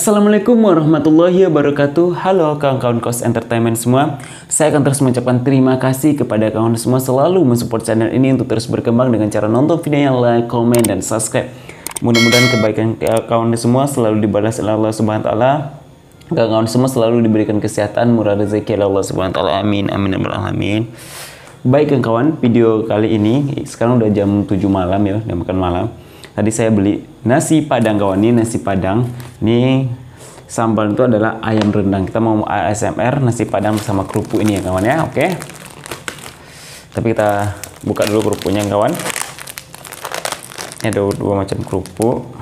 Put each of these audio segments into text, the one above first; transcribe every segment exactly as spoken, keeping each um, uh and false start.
Assalamualaikum warahmatullahi wabarakatuh. Halo kawan-kawan Kos Entertainment semua. Saya akan terus mengucapkan terima kasih kepada kawan semua selalu mensupport channel ini untuk terus berkembang dengan cara nonton videonya, like, komen, dan subscribe. Mudah-mudahan kebaikan kawan semua selalu dibalas oleh Allah Subhanahu wa taala. Kawan-kawan semua selalu diberikan kesehatan, murah rezeki oleh Allah Subhanahu wa taala. Amin amin amin amin. Baik kawan, video kali ini sekarang udah jam tujuh malam ya, udah makan malam. Tadi saya beli nasi padang kawan, ini nasi padang. Ini sambal itu adalah ayam rendang. Kita mau A S M R nasi padang bersama kerupuk ini ya kawan ya, oke. Tapi kita buka dulu kerupuknya kawan. Ini ada dua macam kerupuk.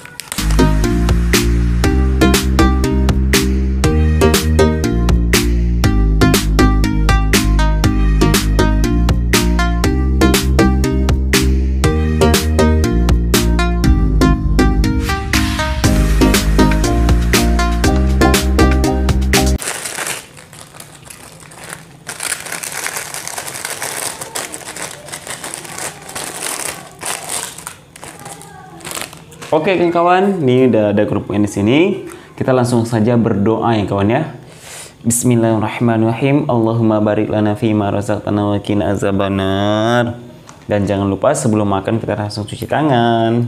Oke kawan, ini udah ada kerupuknya di sini. Kita langsung saja berdoa ya kawan ya. Bismillahirrahmanirrahim. Allahumma barik lana fi ma razaqtana wa qina azabannar. Dan jangan lupa sebelum makan kita langsung cuci tangan.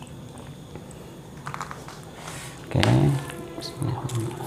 Oke. Bismillahirrahmanirrahim.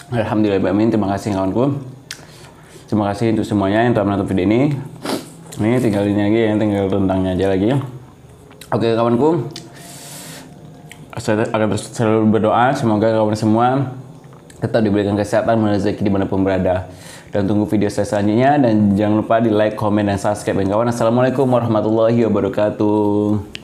Alhamdulillah, terima kasih kawanku. Terima kasih untuk semuanya yang telah menonton video ini. Ini tinggal ini lagi ya, tinggal rendangnya aja lagi ya. Oke kawanku, saya akan terus selalu berdoa semoga kawan semua tetap diberikan kesehatan, rezeki dimanapun berada. Dan tunggu video saya selanjutnya, dan jangan lupa di like, komen, dan subscribe kawan. Assalamualaikum warahmatullahi wabarakatuh.